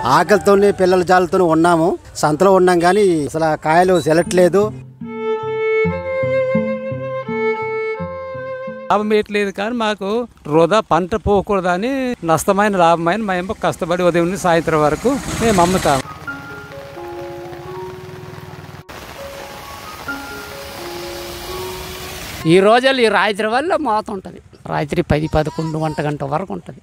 ఆకలితోనే పిల్లల జాలతో ఉన్నాము. సంతలో ఉన్నాం కానీ అసలు కాయలు సెలట్లేదు. లాభం వేయట్లేదు కానీ మాకు వృధా పంట పోకూడదని నష్టమైన లాభమైన మేము కష్టపడి ఉదయం నుండి సాయంత్రం వరకు మేము అమ్ముతాము. ఈ రోజుల్లో ఈ రాత్రి వల్ల మోత ఉంటుంది. రాత్రి 10-11 గంట వరకు ఉంటుంది.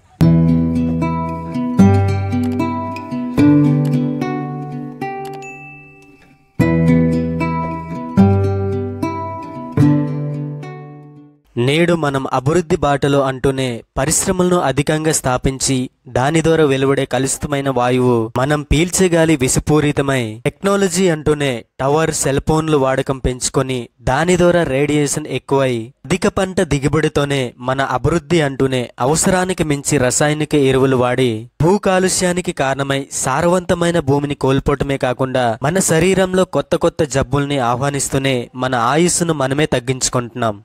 నేడు మనం అభివృద్ధి బాటలో అంటూనే పరిశ్రమలను అధికంగా స్థాపించి దాని ద్వారా వెలువడే కలుషితమైన వాయువు మనం పీల్చే గాలి విషపూరితమై టెక్నాలజీ అంటూనే టవర్ సెల్ ఫోన్లు వాడకం పెంచుకొని దాని ద్వారా రేడియేషన్ ఎక్కువై అధిక పంట దిగుబడితోనే మన అభివృద్ధి అంటూనే అవసరానికి మించి రసాయనిక ఎరువులు వాడి భూ కాలుష్యానికి కారణమై సారవంతమైన భూమిని కోల్పోవటమే కాకుండా మన శరీరంలో కొత్త కొత్త జబ్బుల్ని ఆహ్వానిస్తూనే మన ఆయుస్సును మనమే తగ్గించుకుంటున్నాం.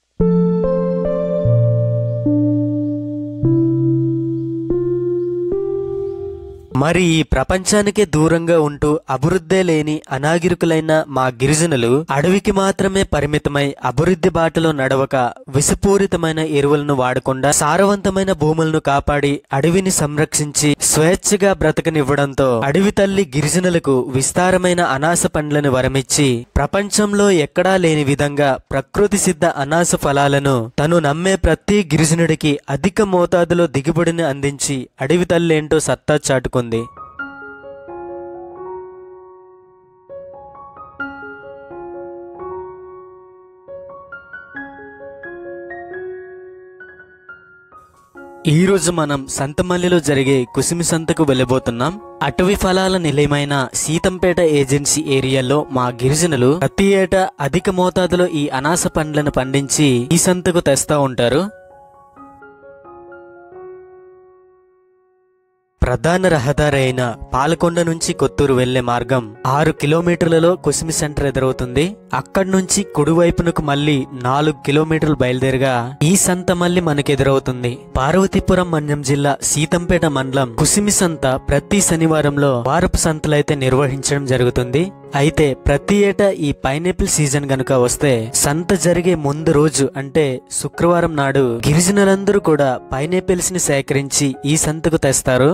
మరి ఈ ప్రపంచానికే దూరంగా ఉంటూ అభివృద్ధే లేని అనాగరికులైన మా గిరిజనులు అడవికి మాత్రమే పరిమితమై అభివృద్ధి బాటలో నడవక విషపూరితమైన ఎరువులను వాడకుండా సారవంతమైన భూములను కాపాడి అడవిని సంరక్షించి స్వేచ్ఛగా బ్రతకనివ్వడంతో అడవి తల్లి గిరిజనులకు విస్తారమైన అనాస పండ్లను వరమిచ్చి ప్రపంచంలో ఎక్కడా లేని విధంగా ప్రకృతి సిద్ధ అనాస ఫలాలను తను నమ్మే ప్రతి గిరిజనుడికి అధిక మోతాదులో దిగుబడిని అందించి అడవి తల్లేంటో సత్తా చాటుకుంది. ఈ రోజు మనం సంతమల్లిలో జరిగే కుసుమి సంతకు వెళ్ళబోతున్నాం. అటవీ ఫలాల నిలయమైన సీతంపేట ఏజెన్సీ ఏరియాలో మా గిరిజనులు ప్రతి ఏటా అధిక మోతాదులో ఈ అనాస పండ్లను పండించి ఈ సంతకు తెస్తా ఉంటారు. ప్రధాన రహదారి అయిన పాలకొండ నుంచి కొత్తూరు వెళ్లే మార్గం 6 కిలోమీటర్లలో కుసుమి సెంటర్ ఎదురవుతుంది. అక్కడి నుంచి కుడివైపునకు మళ్లీ 4 కిలోమీటర్లు బయలుదేరగా ఈ సంత మళ్లీ మనకెదురవుతుంది. పార్వతీపురం మన్యం జిల్లా సీతంపేట మండలం కుసుమి సంత ప్రతి శనివారంలో వారపు సంతలైతే నిర్వహించడం జరుగుతుంది. అయితే ప్రతి ఏటా ఈ పైనాపిల్ సీజన్ గనుక వస్తే సంత జరిగే ముందు రోజు అంటే శుక్రవారం నాడు గిరిజనులందరూ కూడా పైనాపిల్స్ ని సేకరించి ఈ సంతకు తెస్తారు.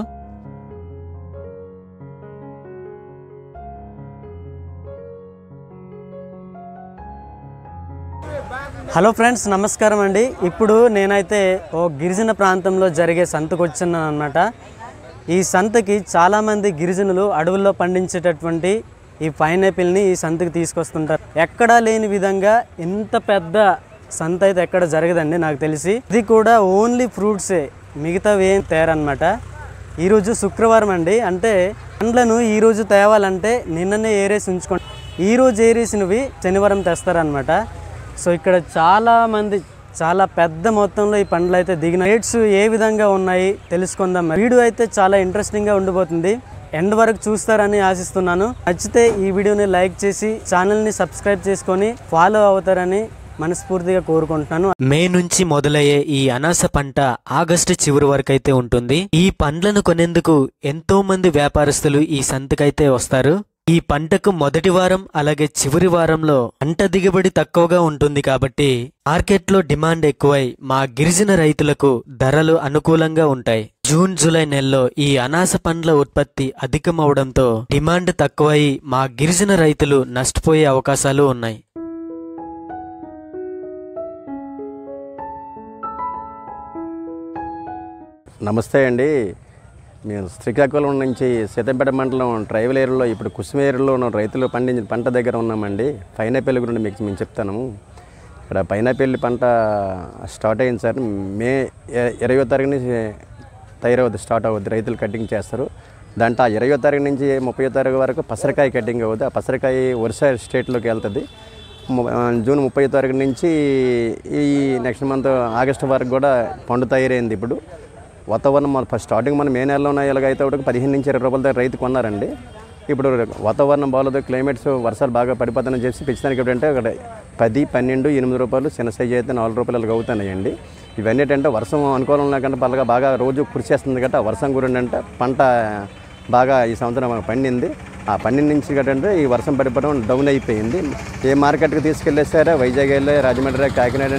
హలో ఫ్రెండ్స్, నమస్కారం అండి. ఇప్పుడు నేనైతే ఓ గిరిజన ప్రాంతంలో జరిగే సంతకు వచ్చున్నాను అన్నమాట. ఈ సంతకి చాలామంది గిరిజనులు అడవుల్లో పండించేటటువంటి ఈ పైనాపిల్ని ఈ సంతకి తీసుకొస్తుంటారు. ఎక్కడా లేని విధంగా ఇంత పెద్ద సంత అయితే ఎక్కడ జరగదండి నాకు తెలిసి. ఇది కూడా ఓన్లీ ఫ్రూట్సే, మిగతావి ఏం తేరనమాట. ఈరోజు శుక్రవారం అండి, అంటే పండ్లను ఈరోజు తేవాలంటే నిన్ననే ఏరేసి ఉంచుకోండి. ఈరోజు ఏరేసినవి శనివారం తెస్తారనమాట. సో ఇక్కడ చాలామంది చాలా పెద్ద మొత్తంలో ఈ పండ్లు అయితే దిగిన రేట్స్ ఏ విధంగా ఉన్నాయి తెలుసుకుందాం. వీడియో అయితే చాలా ఇంట్రెస్టింగ్గా ఉండిపోతుంది. ఎండ్ వరకు చూస్తారని ఆశిస్తున్నాను. నచ్చితే ఈ వీడియోని లైక్ చేసి ఛానల్ని సబ్స్క్రైబ్ చేసుకొని ఫాలో అవుతారని మనస్ఫూర్తిగా కోరుకుంటున్నాను. మే నుంచి మొదలయ్యే ఈ అనాస పంట ఆగస్టు చివరి వరకు అయితే ఉంటుంది. ఈ పండ్లను కొనేందుకు ఎంతో మంది వ్యాపారస్తులు ఈ సంతకైతే వస్తారు. ఈ పంటకు మొదటి వారం అలాగే చివరి వారంలో పంట దిగుబడి తక్కువగా ఉంటుంది కాబట్టి మార్కెట్లో డిమాండ్ ఎక్కువై మా గిరిజన రైతులకు ధరలు అనుకూలంగా ఉంటాయి. జూన్ జూలై నెలలో ఈ అనాస పండ్ల ఉత్పత్తి అధికమవడంతో డిమాండ్ తక్కువై మా గిరిజన రైతులు నష్టపోయే అవకాశాలు ఉన్నాయి. నమస్తే అండి. మేము శ్రీకాకుళం నుంచి సీతంపేట మండలం ట్రైబల్ ఏరియాలో ఇప్పుడు కుసుమి ఏరియాలో ఉన్న రైతులు పండించిన పంట దగ్గర ఉన్నామండి. పైనాపిల్ గురించి మీకు మేము చెప్తాను. ఇక్కడ పైనాపిల్ పంట స్టార్ట్ అయింది సార్. మే 20వ తారీఖు నుంచి తయారవుద్ది, స్టార్ట్ అవుద్ది. రైతులు కటింగ్ చేస్తారు. దాంట్లో 20వ తారీఖు నుంచి 30వ తారీఖు వరకు పసరకాయ కటింగ్ అవుద్ది. ఆ పసరకాయ ఒరిస్సా స్టేట్లోకి వెళ్తుంది. జూన్ 30వ తారీఖు నుంచి ఈ నెక్స్ట్ మంత్ ఆగస్టు వరకు కూడా పండు తయారైంది. ఇప్పుడు వాతావరణం ఫస్ట్ స్టార్టింగ్ మనం మే నెలలో ఉన్న ఇలాగైతే 15 నుంచి 20 రూపాయల దగ్గర రైతు కొన్నారండి. ఇప్పుడు వాతావరణం బాగోదు, క్లైమేట్స్ వర్షాలు బాగా పడిపోతాయని చెప్పి పెంచడానికి ఏంటంటే అక్కడ 10, 12, 8 రూపాయలు, చిన్న సైజు అయితే 4 రూపాయలు అవుతున్నాయండి. ఇవన్నీ ఏంటంటే వర్షం అనుకూలం లేకుండా బాగా రోజు కృషి చేస్తుంది కాబట్టి ఆ వర్షం గురించి అంటే పంట బాగా ఈ సంవత్సరం పండింది. ఆ పండిన నుంచి ఏంటంటే ఈ వర్షం పడిపోవడం డౌన్ అయిపోయింది. ఏ మార్కెట్కి తీసుకెళ్ళేసారా, వైజాగ్ వెళ్ళి, రాజమండ్రి, కాకినాడ,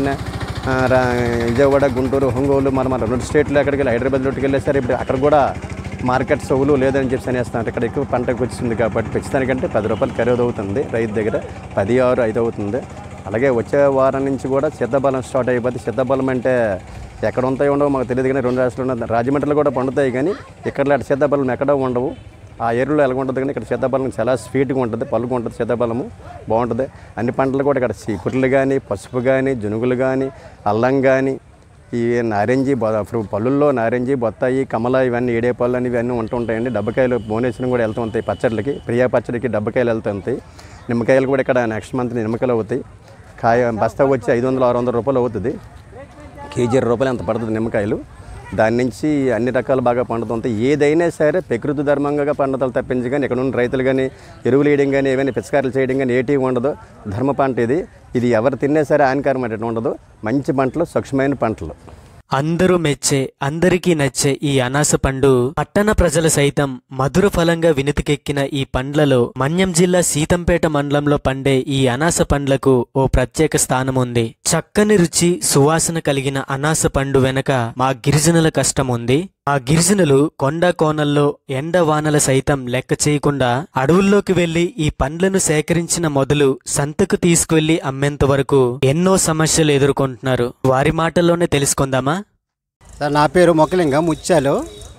విజయవాడ, గుంటూరు, ఒంగోలు, మన 2 స్టేట్లు ఎక్కడికి వెళ్ళి హైదరాబాద్ రోడ్డుకి వెళ్ళేసారు. ఇప్పుడు అక్కడ కూడా మార్కెట్ సౌలు లేదని చెప్పి అనేస్తున్నారు. ఇక్కడ ఎక్కువ పంటకు వచ్చింది కాబట్టి పెంచడానికంటే 10 రూపాయలు ఖరీదు అవుతుంది రైతు దగ్గర, 10, 6, 5 అవుతుంది. అలాగే వచ్చే వారం నుంచి కూడా సీతాఫలం స్టార్ట్ అయిపోతుంది. సీతాఫలం అంటే ఎక్కడ ఉంటాయో ఉండవు మాకు తెలియదు, కానీ 2 రాష్ట్రాలు రాజమండ్రిలో కూడా పండుతాయి, కానీ ఇక్కడ సీతాఫలం ఎక్కడో ఉండవు. ఆ ఏరులో ఎలా ఉంటుంది, కానీ ఇక్కడ సీతాఫలం చాలా స్వీట్గా ఉంటుంది, పలుగు ఉంటుంది, సీతాఫలము బాగుంటుంది. అన్ని పంటలు కూడా ఇక్కడ చీపుర్లు కానీ, పసుపు కానీ, జునుగులు కానీ, అల్లం కానీ, ఈ నారింజీ పళ్ళుల్లో నారింజీ, బొత్తాయి, కమల, ఇవన్నీ ఏడేపళ్ళు అని ఇవన్నీ ఉంటుంటాయండి. డబ్బకాయలు భువనేశ్వరం కూడా వెళ్తూ ఉంటాయి పచ్చడికి, ప్రియా పచ్చడికి డబ్బకాయలు వెళ్తూ ఉంటాయి. నిమ్మకాయలు కూడా ఇక్కడ నెక్స్ట్ మంత్ నిమ్మకాయలు అవుతాయి. బస్తా వచ్చి 500-600 రూపాయలు అవుతుంది. కేజీ 20 రూపాయలు ఎంత పడుతుంది నిమ్మకాయలు. దాని నుంచి అన్ని రకాలు బాగా పండుతుంటాయి. ఏదైనా సరే ప్రకృతి ధర్మంగా పండుదలు తప్పించి కానీ ఇక్కడ ఉన్న రైతులు కానీ ఎరువులు వేయడం కానీ ఏమైనా పిచకారులు చేయడం కానీ ఏటీ ఉండదు. ధర్మ పంట ఇది ఎవరు తిన్నా సరే హానికరం అంటే ఉండదు. మంచి పంటలు, సూక్ష్మమైన పంటలు. అందరూ మెచ్చే, అందరికీ నచ్చే ఈ అనాస పండు పట్టణ ప్రజలు సైతం మధుర ఫలంగా వినితికెక్కిన ఈ పండ్లలో మన్యం జిల్లా సీతంపేట మండలంలో పండే ఈ అనాస పండ్లకు ఓ ప్రత్యేక స్థానం ఉంది. చక్కని రుచి, సువాసన కలిగిన అనాస పండు వెనక మా గిరిజనుల కష్టం ఉంది. ఆ గిరిజనులు కొండ కోనల్లో ఎండ వానల సైతం లెక్క చేయకుండా అడవుల్లోకి వెళ్లి ఈ పండ్లను సేకరించిన మొదలు సంతకు తీసుకువెళ్లి అమ్మేంత వరకు ఎన్నో సమస్యలు ఎదుర్కొంటున్నారు. వారి మాటల్లోనే తెలుసుకుందామా? సార్, నా పేరు మొక్కలింగం, ముత్యాలు.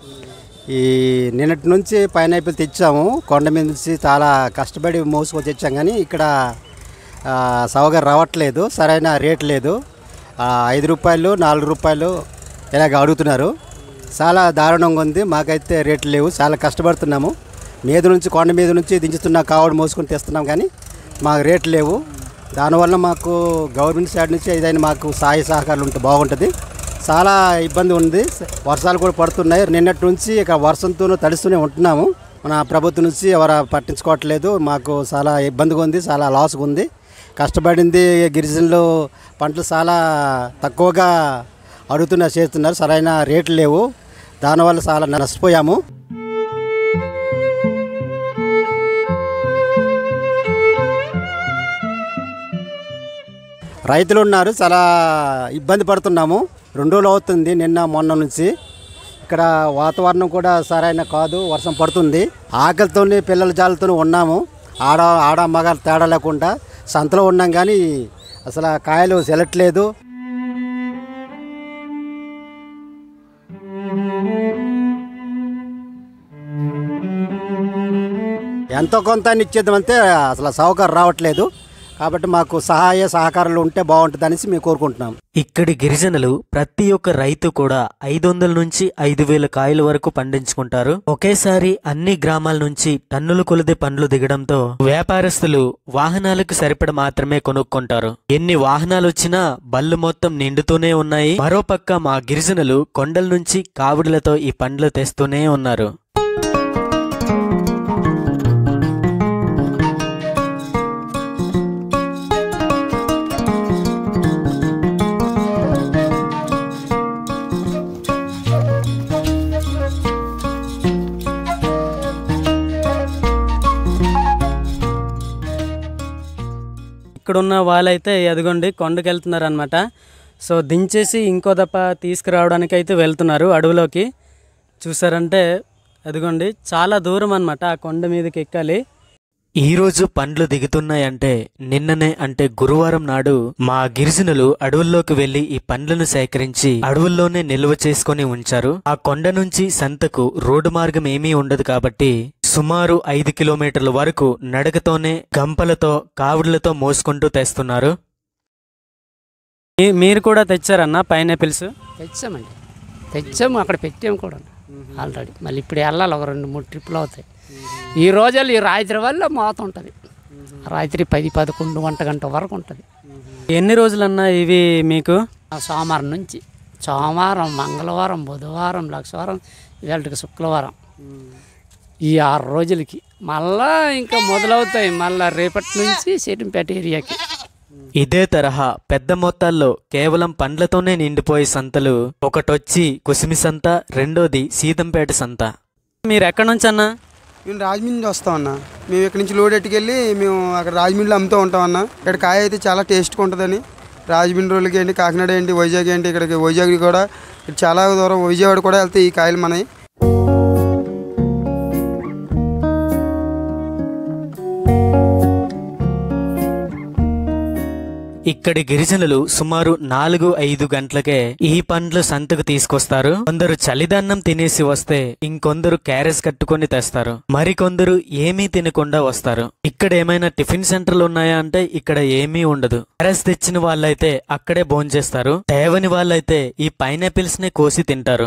ఈ నిన్నటి నుంచి పైనాపిల్ తెచ్చాము. కొండ మీద నుంచి చాలా కష్టపడి మోసుకొని తెచ్చాం, కానీ ఇక్కడ సౌకర్యం రావట్లేదు, సరైన రేట్ లేదు. 5 రూపాయలు, 4 రూపాయలు ఇలాగ అడుగుతున్నారు. చాలా దారుణంగా ఉంది. మాకైతే రేట్లు లేవు, చాలా కష్టపడుతున్నాము. కొండ మీద నుంచి దించుతున్న కావడి మోసుకొని తెస్తున్నాం, కానీ మాకు రేట్లు లేవు. దానివల్ల మాకు గవర్నమెంట్ సైడ్ నుంచి ఏదైనా మాకు సహాయ సహకారాలు ఉంటే బాగుంటుంది. చాలా ఇబ్బంది ఉంది. వర్షాలు కూడా పడుతున్నాయి. నిన్నటి నుంచి ఇక వర్షంతో తడుస్తూనే ఉంటున్నాము. మన ప్రభుత్వం నుంచి ఎవరు పట్టించుకోవట్లేదు. మాకు చాలా ఇబ్బందిగా ఉంది, చాలా లాస్గా ఉంది. కష్టపడింది గిరిజనులు పంటలు చాలా తక్కువగా చేస్తున్నారు, సరైన రేట్లు లేవు. దానివల్ల చాలా నష్టపోయాము. రైతులు ఉన్నారు, చాలా ఇబ్బంది పడుతున్నాము. 2 రోజులు అవుతుంది నిన్న మొన్న నుంచి. ఇక్కడ వాతావరణం కూడా సరైన కాదు, వర్షం పడుతుంది. ఆకలితో పిల్లల జాలతో ఉన్నాము. ఆడ మగ తేడా లేకుండా సంతలో ఉన్నాం, కానీ అసలు కాయలు సెలట్లేదు. ఎంతో కొంత ఇచ్చేద్దామంటే అసలు సౌకర్యం రావట్లేదు. కాబట్టి మాకు సహాయ సహకారాలు ఉంటే బాగుంటుందనేసి మేము కోరుకుంటున్నాం. ఇక్కడి గిరిజనులు ప్రతి ఒక్క రైతు కూడా 500 నుంచి 5000 కాయల వరకు పండించుకుంటారు. ఒకేసారి అన్ని గ్రామాల నుంచి టన్నుల కొలది పండ్లు దిగడంతో వ్యాపారస్తులు వాహనాలకు సరిపడ మాత్రమే కొనుక్కుంటారు. ఎన్ని వాహనాలు వచ్చినా బళ్ళు మొత్తం నిండుతూనే ఉన్నాయి. మరోపక్క మా గిరిజనులు కొండల నుంచి కావిడులతో ఈ పండ్లు తెస్తూనే ఉన్నారు. ఇక్కడున్న వాళ్ళైతే ఎదుగోండి కొండకి వెళ్తున్నారు అనమాట. సో దించేసి ఇంకో దప్ప తీసుకురావడానికి అయితే వెళ్తున్నారు అడవిలోకి. చూసారంటే ఎదుగోండి చాలా దూరం అనమాట, ఆ కొండ మీదకి ఎక్కాలి. ఈరోజు పండ్లు దిగుతున్నాయంటే నిన్ననే అంటే గురువారం నాడు మా గిరిజనులు అడవుల్లోకి వెళ్లి ఈ పండ్లను సేకరించి అడవుల్లోనే నిల్వ చేసుకుని ఉంచారు. ఆ కొండ నుంచి సంతకు రోడ్డు మార్గం ఏమీ ఉండదు కాబట్టి సుమారు 5 కిలోమీటర్ల వరకు నడకతోనే గంపలతో కావుడులతో మోసుకుంటూ తెస్తున్నారు. మీరు కూడా తెచ్చారన్న పైనాపిల్స్? తెచ్చాము, అక్కడ పెట్టాము కూడా ఆల్రెడీ. మళ్ళీ ఇప్పుడు వెళ్ళాలి, ఒక 2-3 ట్రిప్పులు అవుతాయి. ఈ రోజుల్లో ఈ రాత్రి వల్ల మోత ఉంటుంది. రాత్రి 10-11 గంట వరకు ఉంటుంది. ఎన్ని రోజులన్నా ఇవి మీకు? సోమవారం నుంచి, సోమవారం, మంగళవారం, బుధవారం, లక్షవారం, ఇవాళకి శుక్రవారం, ఈ 6 రోజులకి మళ్ళా ఇంకా మొదలవుతాయి. మళ్ళా రేపటి నుంచి సీతంపేట ఏరియాకి. ఇదే తరహా పెద్ద మొత్తాల్లో కేవలం పండ్లతోనే నిండిపోయే సంతలు ఒకటొచ్చి కుసిమి సంత, రెండోది సీతంపేట సంత. మీరు ఎక్కడి నుంచి అన్న? మేము రాజమండ్రి నుంచి వస్తామన్న. మేము ఇక్కడ నుంచి లోడ్ ఎట్టుకెళ్ళి మేము అక్కడ రాజమండ్రిలో అమ్ముతూ ఉంటామన్న. ఇక్కడ కాయ అయితే చాలా టేస్ట్గా ఉంటుందని రాజమండ్రి వాళ్ళకి ఏంటి, కాకినాడ ఏంటి, వైజాగ్ ఏంటి, ఇక్కడికి వైజాగ్ కూడా చాలా దూరం విజయవాడ కూడా వెళ్తే ఈ కాయలు మనవి. ఇక్కడి గిరిజనులు సుమారు 4-5 గంటలకే ఈ పండ్లు సంతకు తీసుకొస్తారు. కొందరు చలిదన్నం తినేసి వస్తే ఇంకొందరు క్యారేజ్ కట్టుకొని తెస్తారు. మరికొందరు ఏమీ తినకుండా వస్తారు. ఇక్కడ ఏమైనా టిఫిన్ సెంటర్లు ఉన్నాయా అంటే ఇక్కడ ఏమీ ఉండదు. క్యారేజ్ తెచ్చిన వాళ్ళైతే అక్కడే భోంచేస్తారు. తేవని వాళ్ళైతే ఈ పైనాపిల్స్ నే కోసి తింటారు.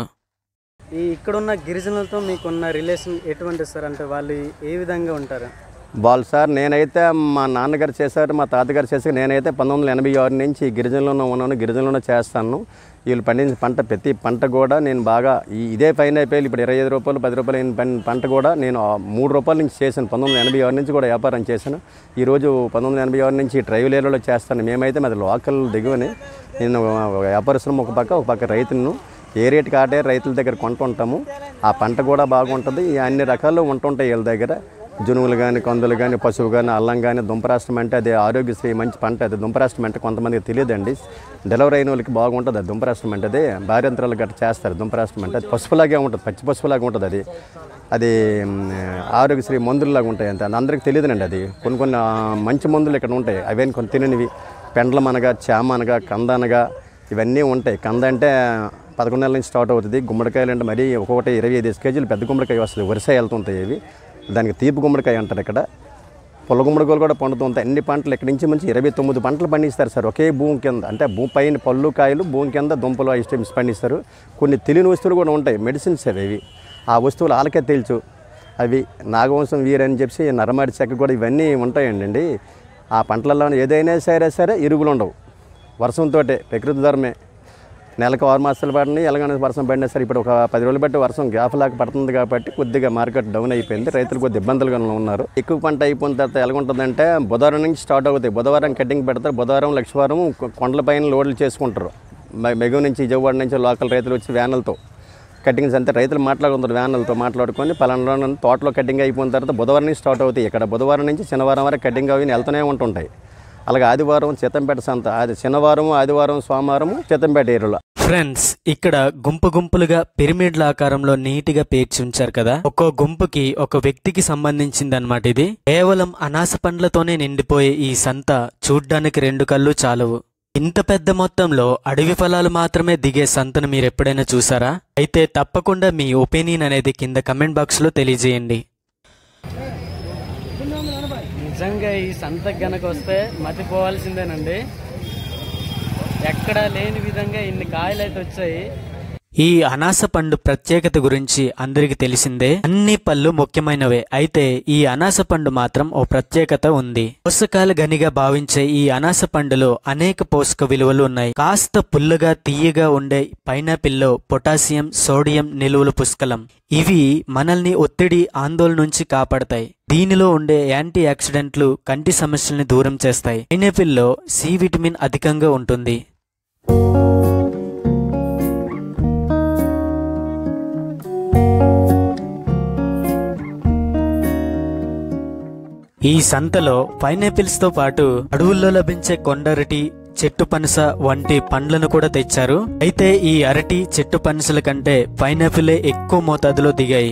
ఈ ఇక్కడున్న గిరిజనులతో మీకున్న రిలేషన్ ఎటువంటి సార్? అంటే వాళ్ళు ఏ విధంగా ఉంటారు? వాళ్ళు సార్, నేనైతే మా నాన్నగారు చేశారు, మా తాతగారు చేశారు. నేనైతే 1986 నుంచి గిరిజనులోనే ఉన్నాను, గిరిజనులోనే చేస్తాను. వీళ్ళు పండించిన పంట, ప్రతి పంట కూడా నేను బాగా ఇదే పైనాపిల్ ఇప్పుడు 25 రూపాయలు 10 రూపాయలు అయిన పంట కూడా నేను 3 రూపాయల నుంచి చేశాను. 1986 నుంచి కూడా వ్యాపారం చేశాను. ఈరోజు 1986 నుంచి ట్రైబల్ ఏరియాలో చేస్తాను. మేమైతే మాది లోకల్ దిగువని. నేను వ్యాపారస్తులు ఒక పక్క రైతులను ఏ రేటుకి ఆటే రైతుల దగ్గర కొంటుంటాము. ఆ పంట కూడా బాగుంటుంది. అన్ని రకాలు ఉంటుంటాయి వీళ్ళ దగ్గర. జునువులు కానీ, కందులు కానీ, పశువు కానీ, అల్లం కానీ. దుంపరాష్ట్రం అంటే అది ఆరోగ్యశ్రీ మంచి పంట. అది దుంపరాష్ట్రం అంటే కొంతమందికి తెలియదండి. డెలివరీ అయిన వాళ్ళకి బాగుంటుంది అది దుంపరాష్ట్రం అంటే. అది భార్యంత్రాలు గట్రా చేస్తారు దుంపరాష్ట్రం అంటే. అది పసుపులాగే ఉంటుంది, పచ్చి పసుపులాగా ఉంటుంది. అది ఆరోగ్యశ్రీ మందుల్లాగా ఉంటాయి అంతే. అందరికీ తెలియదునండి. అది కొన్ని మంచి మందులు ఇక్కడ ఉంటాయి. అవన్నీ కొన్ని తిననివి. పెండ్లం అనగా, చామ అనగా, కంద అనగా ఇవన్నీ ఉంటాయి. కంద అంటే 11 నెలల నుంచి స్టార్ట్ అవుతుంది. గుమ్మడికాయలు అంటే మరీ ఒక్కొక్కటి 25 కేజీలు పెద్ద గుమ్మడికాయ వస్తుంది. వరుస వెళ్తుంటాయి ఇవి. దానికి తీపి గుమ్మడికాయ అంటారు ఇక్కడ. పొల గుమ్మడికాయలు కూడా పండుతుంటాయి. అన్ని పంటలు ఇక్కడి నుంచి మంచి 29 పంటలు పండిస్తారు సార్ ఒకే భూమి కింద. అంటే భూమి పైన పళ్ళు కాయలు, భూమి కింద దుంపలు ఐటమ్స్ పండిస్తారు. కొన్ని తెలియని వస్తువులు కూడా ఉంటాయి, మెడిసిన్స్ అవి. ఆ వస్తువులు వాళ్ళకే తెలుసు. అవి నాగవంశం వీరని చెప్పి నరమాడి చెక్క కూడా ఇవన్నీ ఉంటాయండి. ఆ పంటలలో ఏదైనా సరే ఇరుగులు ఉండవు. వర్షంతో ప్రకృతి ధర్మే. నెలకు 6 మాసాలు పడినాయి. ఎలాగైనా వర్షం పడినా సరే ఇప్పుడు ఒక 10 రోజులు బట్టి వర్షం గ్యాప్ లాగా పడుతుంది కాబట్టి కొద్దిగా మార్కెట్ డౌన్ అయిపోయింది. రైతులు కొద్దిగా ఇబ్బందులుగా ఉన్నారు. ఎక్కువ పంట అయిపోయిన తర్వాత ఎలాగుంటుందంటే బుధవారం నుంచి స్టార్ట్ అవుతాయి. బుధవారం కటింగ్ పెడతారు. బుధవారం లక్షవారం కొండలపైన లోడ్లు చేసుకుంటారు. మెగు నుంచి విజయవాడ నుంచి లోకల్ రైతులు వచ్చి వ్యాన్లతో కటింగ్స్ అంతే. రైతులు మాట్లాడుకుంటారు, వ్యాన్లతో మాట్లాడుకొని పలానా తోటలో కటింగ్ అయిపోయిన తర్వాత బుధవారం నుంచి స్టార్ట్ అవుతాయి. ఇక్కడ బుధవారం నుంచి శనివారం వరకు కటింగ్ అవి వెళ్తూనే ఉంటుంటాయి. అలాగే ఆదివారం సీతంపేట సంత. అది శనివారం, ఆదివారం, సోమవారం సీతంపేట ఏరియాలో. ఫ్రెండ్స్, ఇక్కడ గుంపులుగా పిరమిడ్ల ఆకారంలో నీటిగా పేర్చి ఉంచారు కదా. ఒక్కో గుంపుకి ఒక వ్యక్తికి సంబంధించిందన్నమాట. ఇది కేవలం అనాస పండ్లతోనే నిండిపోయే ఈ సంత చూడ్డానికి 2 కళ్ళు చాలవు. ఇంత పెద్ద మొత్తంలో అడవి ఫలాలు మాత్రమే దిగే సంతను మీరు ఎప్పుడైనా చూసారా? అయితే తప్పకుండా మీ ఒపీనియన్ అనేది కింద కమెంట్ బాక్స్ లో తెలియజేయండి. నిజంగా ఈ సంతకు గనక వస్తే మతిపోవాల్సిందేనండి. ఎక్కడా లేని విధంగా ఇన్ని కాయలు అయితే వచ్చాయి. ఈ అనాస పండు ప్రత్యేకత గురించి అందరికి తెలిసిందే. అన్ని పళ్ళు ముఖ్యమైనవే. అయితే ఈ అనాస పండు మాత్రం ఓ ప్రత్యేకత ఉంది. పోషకాల గనిగా భావించే ఈ అనాస పండులో అనేక పోషక విలువలు ఉన్నాయి. కాస్త పుల్లగా తీయగా ఉండే పైనాపిల్లో పొటాషియం, సోడియం నిలువలు పుష్కలం. ఇవి మనల్ని ఒత్తిడి, ఆందోళన నుంచి కాపాడతాయి. దీనిలో ఉండే యాంటీ ఆక్సిడెంట్లు కంటి సమస్యల్ని దూరం చేస్తాయి. పైనాపిల్లో సి విటమిన్ అధికంగా ఉంటుంది. ఈ సంతలో పైనాపిల్స్ తో పాటు అడవుల్లో లభించే కొండరటి, చెట్టు పనస వంటి పండ్లను కూడా తెచ్చారు. అయితే ఈ అరటి, చెట్టు పనసల కంటే పైనాపిలే ఎక్కువ మోతాదులో దిగాయి.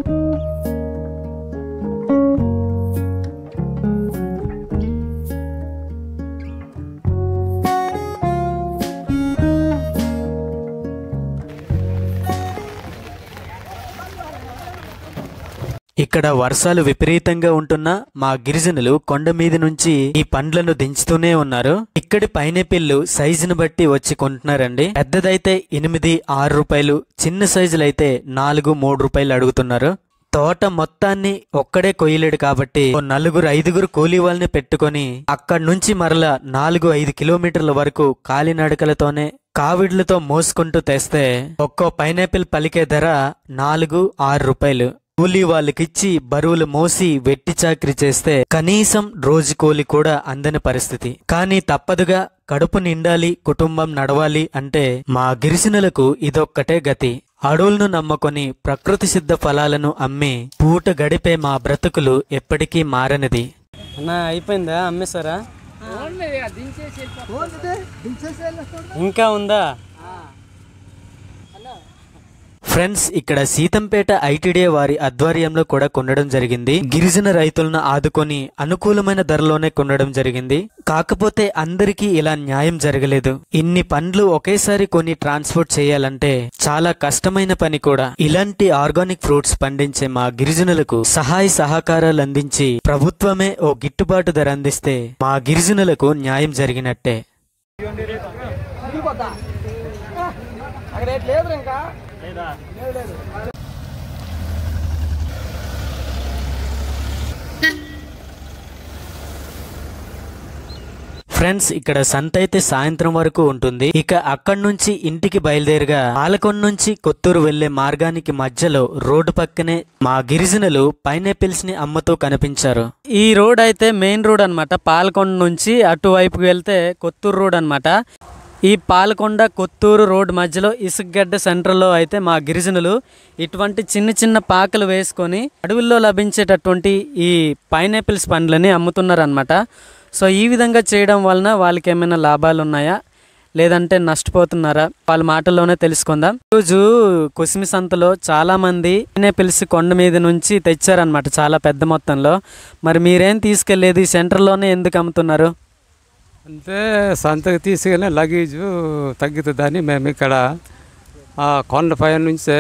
ఇక్కడ వర్షాలు విపరీతంగా ఉంటున్నా మా గిరిజనులు కొండ మీద నుంచి ఈ పండ్లను దించుతూనే ఉన్నారు. ఇక్కడి పైనాపిల్లు సైజును బట్టి వచ్చి కొంటున్నారండి. పెద్దదైతే 8-6 రూపాయలు, చిన్న సైజులైతే 4-3 రూపాయలు అడుగుతున్నారు. తోట మొత్తాన్ని ఒక్కడే కొయ్యలేడు కాబట్టి 4-5 కూలీ వాళ్ళని పెట్టుకొని అక్కడి నుంచి మరలా 4-5 కిలోమీటర్ల వరకు కాలినడకలతోనే కావిడ్లతో మోసుకుంటూ తెస్తే ఒక్కో పైనాపిల్ పలికే ధర 4-6 రూపాయలు. కూలీ వాళ్ళకిచ్చి బరువులు మోసి వెట్టి చాకరీ చేస్తే కనీసం రోజు కూలి కూడా అందని పరిస్థితి. కానీ తప్పదుగా, కడుపు నిండాలి, కుటుంబం నడవాలి అంటే మా గిరిజనులకు ఇదొక్కటే గతి. అడవులను నమ్ముకొని ప్రకృతి సిద్ధ ఫలాలను అమ్మి పూట గడిపే మా బ్రతుకులు ఎప్పటికీ మారనిది. అన్న అయిపోయిందా, అమ్మేశారా? ఇంకా ఉందా? ఫ్రెండ్స్, ఇక్కడ సీతంపేట ఐటీడీఏ వారి ఆధ్వర్యంలో కూడా కొనడం జరిగింది. గిరిజన రైతులను ఆదుకొని అనుకూలమైన ధరలోనే కొనడం జరిగింది. కాకపోతే అందరికీ ఇలా న్యాయం జరగలేదు. ఇన్ని పండ్లు ఒకేసారి కొని ట్రాన్స్పోర్ట్ చేయాలంటే చాలా కష్టమైన పని కూడా. ఇలాంటి ఆర్గానిక్ ఫ్రూట్స్ పండించే మా గిరిజనులకు సహాయ సహకారాలు అందించి ప్రభుత్వమే ఓ గిట్టుబాటు ధర అందిస్తే మా గిరిజనులకు న్యాయం జరిగినట్టే. ఫ్రెండ్స్, ఇక్కడ సంత అయితే సాయంత్రం వరకు ఉంటుంది. ఇక అక్కడి నుంచి ఇంటికి బయలుదేరగా పాలకొండ నుంచి కొత్తూరు వెళ్లే మార్గానికి మధ్యలో రోడ్డు పక్కనే మా గిరిజనులు పైనాపిల్స్ ని అమ్ముతూ కనిపించారు. ఈ రోడ్ అయితే మెయిన్ రోడ్ అన్నమాట. పాలకొండ నుంచి అటువైపుకి వెళ్తే కొత్తూరు రోడ్ అన్నమాట. ఈ పాలకొండ కొత్తూరు రోడ్ మధ్యలో ఇసుకగడ్డ సెంటర్లో అయితే మా గిరిజనులు ఇటువంటి చిన్న చిన్న పాకలు వేసుకొని అడవుల్లో లభించేటటువంటి ఈ పైనాపిల్స్ పండ్లని అమ్ముతున్నారనమాట. సో ఈ విధంగా చేయడం వలన వాళ్ళకి ఏమైనా లాభాలు ఉన్నాయా లేదంటే నష్టపోతున్నారా వాళ్ళ మాటల్లోనే తెలుసుకుందాం. రోజు కుసిమి సంతలో చాలామంది పైనాపిల్స్ కొండ మీద నుంచి తెచ్చారనమాట, చాలా పెద్ద మొత్తంలో. మరి మీరేం తీసుకెళ్లేదు, ఈ సెంటర్లోనే ఎందుకు అమ్ముతున్నారు? అంటే సంతకు తీసుకెళ్ళిన లగేజు తగ్గుతుందని మేము ఇక్కడ కొండపై నుంచే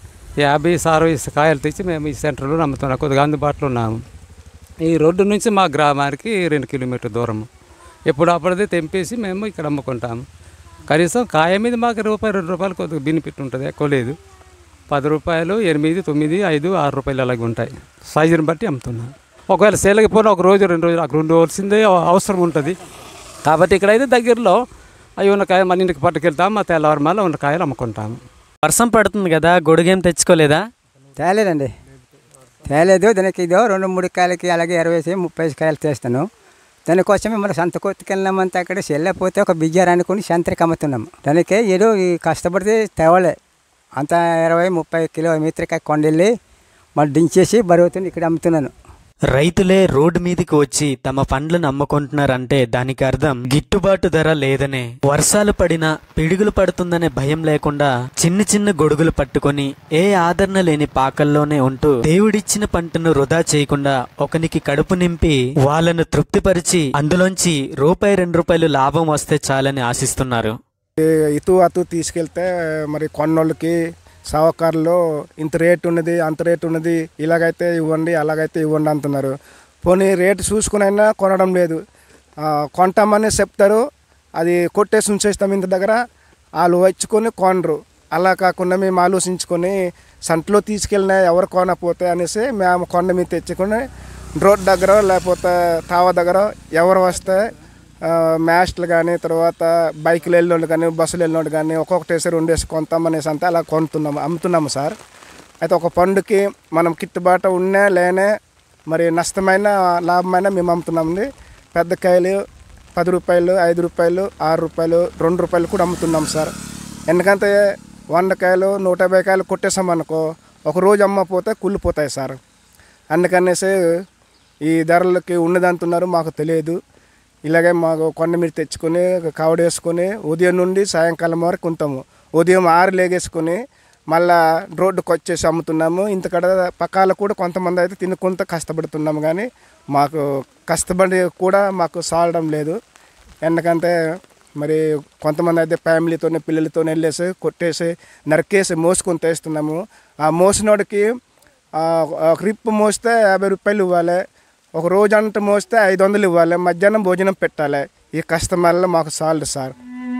50-60 కాయలు తెచ్చి మేము ఈ సెంటర్లో అమ్ముతున్నాం. కొద్దిగా అందుబాటులో ఉన్నాము. ఈ రోడ్డు నుంచి మా గ్రామానికి 2 కిలోమీటర్ దూరం. ఎప్పుడప్పుడదే తెంపేసి మేము ఇక్కడ అమ్ముకుంటాము. కనీసం కాయ మీద మాకు ₹2 కొద్దిగా బెనిఫిట్ ఉంటుంది, ఎక్కువ లేదు. ₹10, 8, 9, 5, 6 రూపాయలు అలాగే ఉంటాయి. సైజుని బట్టి అమ్ముతున్నాం. ఒకవేళ సేలకపోయినా ఒక రోజు 2 రోజులు అక్కడ ఉండవలసిందే అవసరం ఉంటుంది. కాబట్టి ఇక్కడైతే దగ్గరలో అవి ఉన్న కాయ మన ఇంటికి పట్టుకెళ్తాము. మా తెల్లవారు మళ్ళీ ఉన్న కాయలు అమ్ముకుంటాము. వర్షం పడుతుంది కదా, గొడుగేం తెచ్చుకోలేదా? తేలేదండి, తేలేదు. దానికి ఇదో 2-3 కాయలకి అలాగే 20-30 కాయలు తెస్తాను. దానికోసమే మనం సంత కొట్టుకెళ్ళినామంటే అక్కడ చెల్లపోతే ఒక బియ్యారు అనుకుని సంతరికి అమ్ముతున్నాము. దానికి ఏదో ఈ కష్టపడితే తేవలే అంత 20-30 కిలోమీటర్కి కొండెళ్ళి మళ్ళీ దించేసి బరువుతుంది ఇక్కడ అమ్ముతున్నాను. రైతులే రోడ్డు మీదకి వచ్చి తమ పండ్లను అమ్ముకుంటున్నారంటే దానికి అర్థం గిట్టుబాటు ధర లేదనే. వర్షాలు పడినా పిడుగులు పడుతుందనే భయం లేకుండా చిన్న చిన్న గొడుగులు పట్టుకొని ఏ ఆదరణ లేని పాకల్లోనే ఉంటూ దేవుడిచ్చిన పంటను వృధా చేయకుండా ఒకనికి కడుపు నింపి వాళ్ళను తృప్తిపరిచి అందులోంచి ₹2 లాభం వస్తే చాలని ఆశిస్తున్నారు. ఇటు అటు తీసుకెళ్తే మరి కొన్నోళ్ళకి సావకారులు ఇంత రేటు ఉన్నది అంత రేటు ఉన్నది, ఇలాగైతే ఇవ్వండి అలాగైతే ఇవ్వండి అంటున్నారు. పోనీ రేటు చూసుకునైనా కొనడం లేదు. కొంటామని చెప్తారు, అది కొట్టేసి ఉంచేస్తాం ఇంత దగ్గర, వాళ్ళు వచ్చుకొని కొనరు. అలా కాకుండా మేము ఆలోచించుకొని సంతలో తీసుకెళ్ళినా ఎవరు కొనపోతే అనేసి మేము కొండ మీద తెచ్చుకొని రోడ్ దగ్గర లేకపోతే తావ దగ్గర ఎవరు వస్తే మ్యాస్ట్లు కానీ తర్వాత బైకులు వెళ్ళినోళ్ళు కానీ బస్సులు వెళ్ళినోళ్ళు కానీ ఒక్కొక్కటేసి 2 కొంటామనేసి అంతా అలా అమ్ముతున్నాము సార్. అయితే ఒక పండుకి మనం గిట్టుబాటు ఉన్నా లేనే మరి నష్టమైన లాభమైన మేము అమ్ముతున్నామండి. పెద్ద కాయలు ₹10, ₹5, ₹6, ₹2 కూడా అమ్ముతున్నాం సార్. ఎందుకంటే 100 కాయలు 150 కాయలు కొట్టేసామనుకో ఒక రోజు అమ్మపోతే కుళ్ళిపోతాయి సార్. అందుకనేసి ఈ ధరలకి ఉన్నదంటున్నారు, మాకు తెలియదు. ఇలాగే మాకు కొండ మీద తెచ్చుకొని కావడేసుకొని ఉదయం నుండి సాయంకాలం వరకు ఉంటాము. ఉదయం 6 లేగేసుకొని మళ్ళా రోడ్డుకు వచ్చేసి అమ్ముతున్నాము. ఇంతకడ పక్కాలు కూడా కొంతమంది అయితే తినుకుంటూ కష్టపడుతున్నాము, కానీ మాకు కష్టపడి కూడా మాకు సాలడం లేదు. ఎందుకంటే మరి కొంతమంది అయితే ఫ్యామిలీతో పిల్లలతో వెళ్ళేసి కొట్టేసి నరికేసి మోసుకొని తెస్తున్నాము. ఆ మోసినోడికి రిప్పు మోస్తే ₹50 ఇవ్వాలి, ఒక రోజు అంతా మోస్తే 500 ఇవ్వాలి, మధ్యాహ్నం భోజనం పెట్టాలి. ఈ కష్టం వల్ల మాకు చాలు సార్.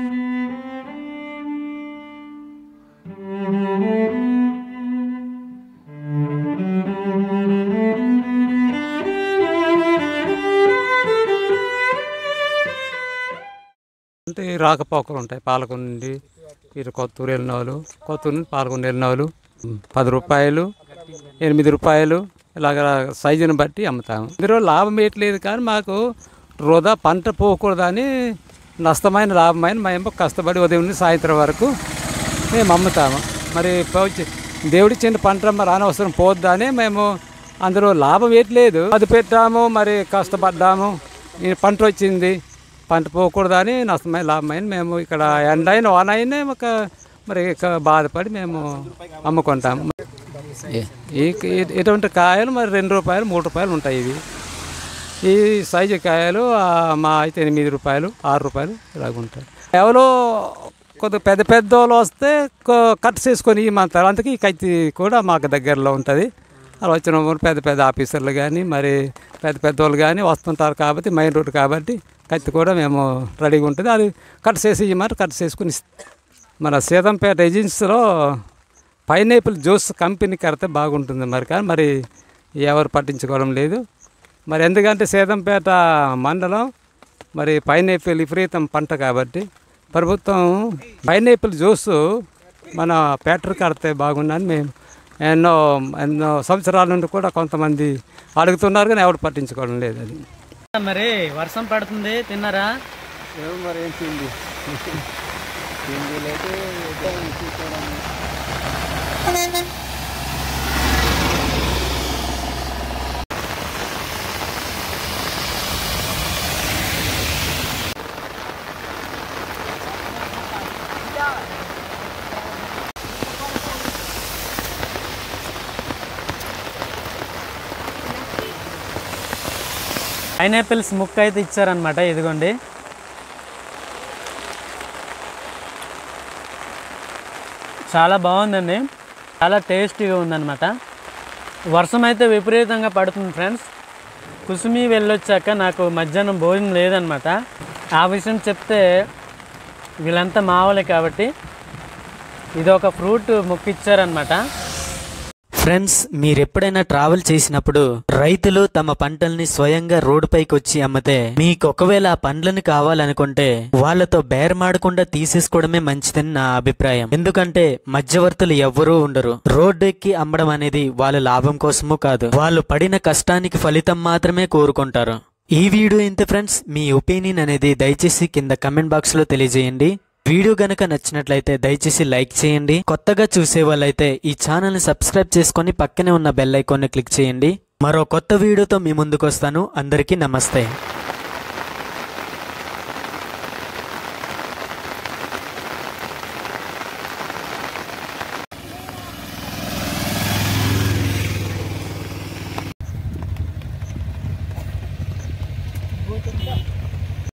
అంటే రాకపోకలు ఉంటాయి. పాలకొండ నుండి ఇటు కొత్తూరు వెళ్ళిన వాళ్ళు, కొత్తూరు నుండి పాలకొండ వెళ్ళిన వాళ్ళు ₹10, ₹8 ఇలాగ సైజుని బట్టి అమ్ముతాము. ఇందులో లాభం ఏట్లేదు, కానీ మాకు వృధా పంట పోకూడదని నష్టమైన లాభమైన మేము కష్టపడి ఉదయం నుండి సాయంత్రం వరకు మేము అమ్ముతాము. మరి దేవుడిచ్చిన పంట మరి అనవసరం పోద్దని మేము అందులో లాభం ఏట్లేదు. అది పెట్టాము, మరి కష్టపడ్డాము, ఈ పంట వచ్చింది, పంట పోకూడదని నష్టమైన లాభమైన మేము ఇక్కడ ఎండైన వానైనా మరి బాధపడి మేము అమ్ముకుంటాము. ఇటువంటి కాయలు మరి 2 రూపాయలు 3 రూపాయలు ఉంటాయి. ఇవి ఈ సైజు కాయలు మా అయితే 8 రూపాయలు 6 రూపాయలు ఇలాగుంటాయి. ఎవరో కొద్దిగా పెద్ద వాళ్ళు వస్తే కట్ చేసుకొని ఇమ్మంటారు. అందుకే ఈ కత్తి కూడా మాకు దగ్గరలో ఉంటుంది. అలా వచ్చిన పెద్ద ఆఫీసర్లు కానీ మరి పెద్ద వాళ్ళు కానీ వస్తుంటారు కాబట్టి మెయిన్ రోడ్ కాబట్టి కత్తి కూడా మేము రెడీగా ఉంటుంది. అది కట్ చేసి ఇవ్వమంటే కట్ చేసుకుని మన సీతంపేట ఏజెన్సీలో పైనాపిల్ జ్యూస్ కంపెనీ కడితే బాగుంటుంది మరి. కానీ మరి ఎవరు పట్టించుకోవడం లేదు మరి. ఎందుకంటే సీతంపేట మండలం మరి పైనాపిల్ విపరీతం పంట కాబట్టి ప్రభుత్వం పైనాపిల్ జ్యూస్ మన ఫ్యాక్టరీ కడితే బాగుందని మేము ఎన్నో సంవత్సరాల నుండి కూడా కొంతమంది అడుగుతున్నారు కానీ ఎవరు పట్టించుకోవడం లేదు. అది మరి వర్షం పడుతుంది, తిన్నారా? మరి ఏం తిండి పైనాపిల్స్ ముక్క అయితే ఇచ్చారనమాట. ఇదిగోండి, చాలా బాగుందండి, చాలా టేస్టీగా ఉందన్నమాట. వర్షం అయితే విపరీతంగా పడుతుంది ఫ్రెండ్స్. కుసుమి వెళ్ళొచ్చాక నాకు మధ్యాహ్నం భోజనం లేదనమాట. ఆ విషయం చెప్తే వీళ్ళంతా మావలే కాబట్టి ఇది ఒక ఫ్రూట్ ముక్క ఇచ్చారనమాట. ఫ్రెండ్స్, మీరెప్పుడైనా ట్రావెల్ చేసినప్పుడు రైతులు తమ పంటల్ని స్వయంగా రోడ్డు పైకి వచ్చి అమ్మితే మీకు ఒకవేళ ఆ పండ్లను కావాలనుకుంటే వాళ్ళతో బేరమాడకుండా తీసేసుకోవడమే మంచిదని నా అభిప్రాయం. ఎందుకంటే మధ్యవర్తులు ఎవ్వరూ ఉండరు. రోడ్డు ఎక్కి అమ్మడం అనేది వాళ్ళ లాభం కోసమూ కాదు, వాళ్ళు పడిన కష్టానికి ఫలితం మాత్రమే కోరుకుంటారు. ఈ వీడియో ఇంతే ఫ్రెండ్స్. మీ ఒపీనియన్ అనేది దయచేసి కింద కమెంట్ బాక్స్ లో తెలియజేయండి. వీడియో గనక నచ్చినట్లయితే దయచేసి లైక్ చేయండి. కొత్తగా చూసే వాళ్ళైతే ఈ ఛానల్ ని సబ్స్క్రైబ్ చేసుకొని పక్కనే ఉన్న బెల్ ఐకాన్ ని క్లిక్ చేయండి. మరో కొత్త వీడియోతో మీ ముందుకు వస్తాను. అందరికీ నమస్తే.